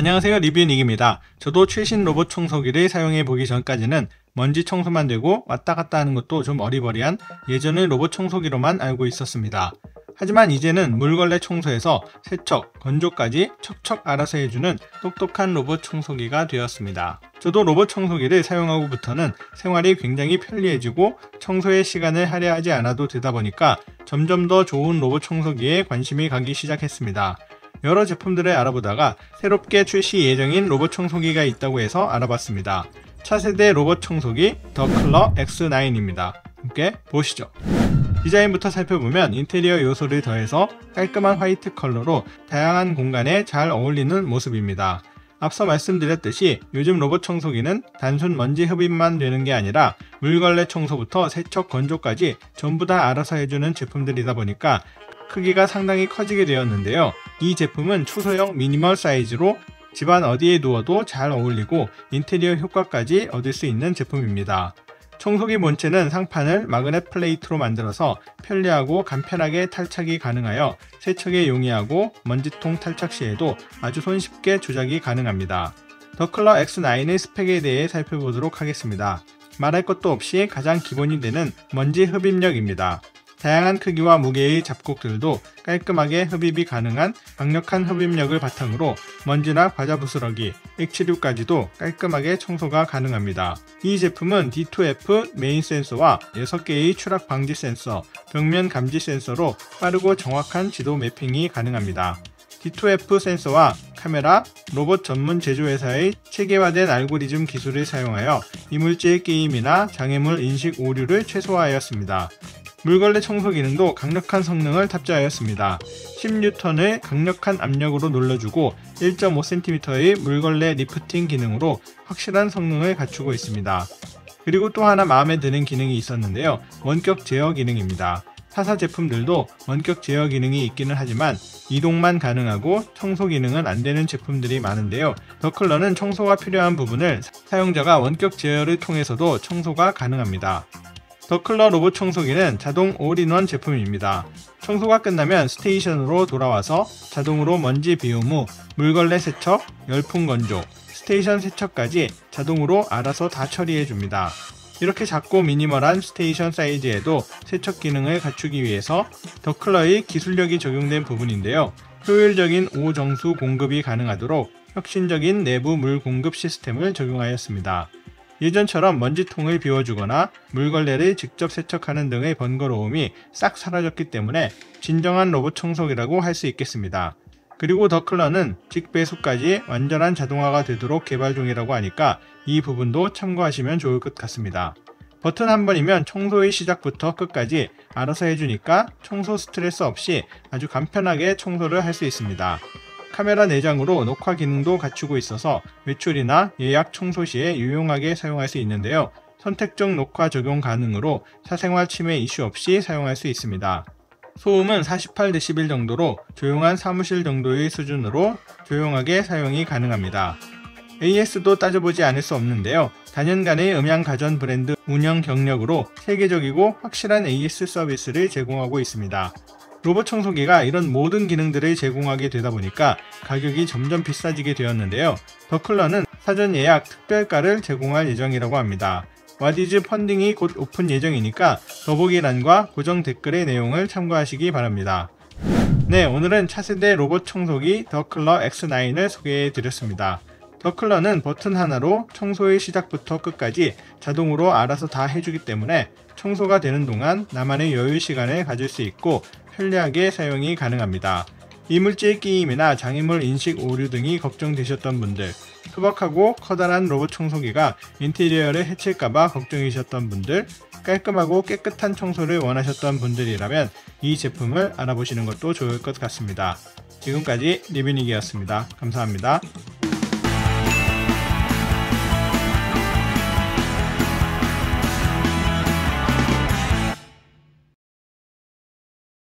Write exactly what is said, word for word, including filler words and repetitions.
안녕하세요, 리뷰닉입니다. 저도 최신 로봇 청소기를 사용해 보기 전까지는 먼지 청소만 되고 왔다 갔다 하는 것도 좀 어리버리한 예전의 로봇 청소기로만 알고 있었습니다. 하지만 이제는 물걸레 청소에서 세척, 건조까지 척척 알아서 해주는 똑똑한 로봇 청소기가 되었습니다. 저도 로봇 청소기를 사용하고부터는 생활이 굉장히 편리해지고 청소의 시간을 할애하지 않아도 되다 보니까 점점 더 좋은 로봇 청소기에 관심이 가기 시작했습니다. 여러 제품들을 알아보다가 새롭게 출시 예정인 로봇 청소기가 있다고 해서 알아봤습니다. 차세대 로봇 청소기 더클러 엑스 나인입니다. 함께 보시죠. 디자인부터 살펴보면 인테리어 요소를 더해서 깔끔한 화이트 컬러로 다양한 공간에 잘 어울리는 모습입니다. 앞서 말씀드렸듯이 요즘 로봇 청소기는 단순 먼지 흡입만 되는 게 아니라 물걸레 청소부터 세척, 건조까지 전부 다 알아서 해주는 제품들이다 보니까 크기가 상당히 커지게 되었는데요. 이 제품은 초소형 미니멀 사이즈로 집안 어디에 두어도 잘 어울리고 인테리어 효과까지 얻을 수 있는 제품입니다. 청소기 본체는 상판을 마그넷 플레이트로 만들어서 편리하고 간편하게 탈착이 가능하여 세척에 용이하고 먼지통 탈착 시에도 아주 손쉽게 조작이 가능합니다. 더클러 엑스 나인의 스펙에 대해 살펴보도록 하겠습니다. 말할 것도 없이 가장 기본이 되는 먼지 흡입력입니다. 다양한 크기와 무게의 잡곡들도 깔끔하게 흡입이 가능한 강력한 흡입력을 바탕으로 먼지나 과자 부스러기, 액취류까지도 깔끔하게 청소가 가능합니다. 이 제품은 디 투 에프 메인 센서와 여섯 개의 추락 방지 센서, 벽면 감지 센서로 빠르고 정확한 지도 매핑이 가능합니다. 디 투 에프 센서와 카메라, 로봇 전문 제조회사의 체계화된 알고리즘 기술을 사용하여 이물질 게임이나 장애물 인식 오류를 최소화하였습니다. 물걸레 청소 기능도 강력한 성능을 탑재하였습니다. 십 뉴턴의 강력한 압력으로 눌러주고 일 점 오 센티미터의 물걸레 리프팅 기능으로 확실한 성능을 갖추고 있습니다. 그리고 또 하나 마음에 드는 기능이 있었는데요. 원격 제어 기능입니다. 타사 제품들도 원격 제어 기능이 있기는 하지만 이동만 가능하고 청소 기능은 안 되는 제품들이 많은데요. 더클러는 청소가 필요한 부분을 사용자가 원격 제어를 통해서도 청소가 가능합니다. 더클러 로봇 청소기는 자동 올인원 제품입니다. 청소가 끝나면 스테이션으로 돌아와서 자동으로 먼지 비움 후 물걸레 세척, 열풍 건조, 스테이션 세척까지 자동으로 알아서 다 처리해줍니다. 이렇게 작고 미니멀한 스테이션 사이즈에도 세척 기능을 갖추기 위해서 더클러의 기술력이 적용된 부분인데요. 효율적인 오정수 공급이 가능하도록 혁신적인 내부 물 공급 시스템을 적용하였습니다. 예전처럼 먼지통을 비워주거나 물걸레를 직접 세척하는 등의 번거로움이 싹 사라졌기 때문에 진정한 로봇 청소기라고 할 수 있겠습니다. 그리고 더클러는 직배수까지 완전한 자동화가 되도록 개발 중이라고 하니까 이 부분도 참고하시면 좋을 것 같습니다. 버튼 한 번이면 청소의 시작부터 끝까지 알아서 해주니까 청소 스트레스 없이 아주 간편하게 청소를 할 수 있습니다. 카메라 내장으로 녹화 기능도 갖추고 있어서 외출이나 예약 청소 시에 유용하게 사용할 수 있는데요. 선택적 녹화 적용 가능으로 사생활 침해 이슈 없이 사용할 수 있습니다. 소음은 사십팔 데시벨 정도로 조용한 사무실 정도의 수준으로 조용하게 사용이 가능합니다. 에이에스도 따져보지 않을 수 없는데요. 다년간의 음향 가전 브랜드 운영 경력으로 세계적이고 확실한 에이에스 서비스를 제공하고 있습니다. 로봇 청소기가 이런 모든 기능들을 제공하게 되다 보니까 가격이 점점 비싸지게 되었는데요. 더클러는 사전 예약 특별가를 제공할 예정이라고 합니다. 와디즈 펀딩이 곧 오픈 예정이니까 더보기란과 고정 댓글의 내용을 참고하시기 바랍니다. 네, 오늘은 차세대 로봇 청소기 더클러 엑스 나인을 소개해 드렸습니다. 더클러는 버튼 하나로 청소의 시작부터 끝까지 자동으로 알아서 다 해주기 때문에 청소가 되는 동안 나만의 여유 시간을 가질 수 있고 편리하게 사용이 가능합니다. 이물질 끼임이나 장애물 인식 오류 등이 걱정되셨던 분들, 투박하고 커다란 로봇 청소기가 인테리어를 해칠까봐 걱정이셨던 분들, 깔끔하고 깨끗한 청소를 원하셨던 분들이라면 이 제품을 알아보시는 것도 좋을 것 같습니다. 지금까지 리뷰닉이었습니다. 감사합니다.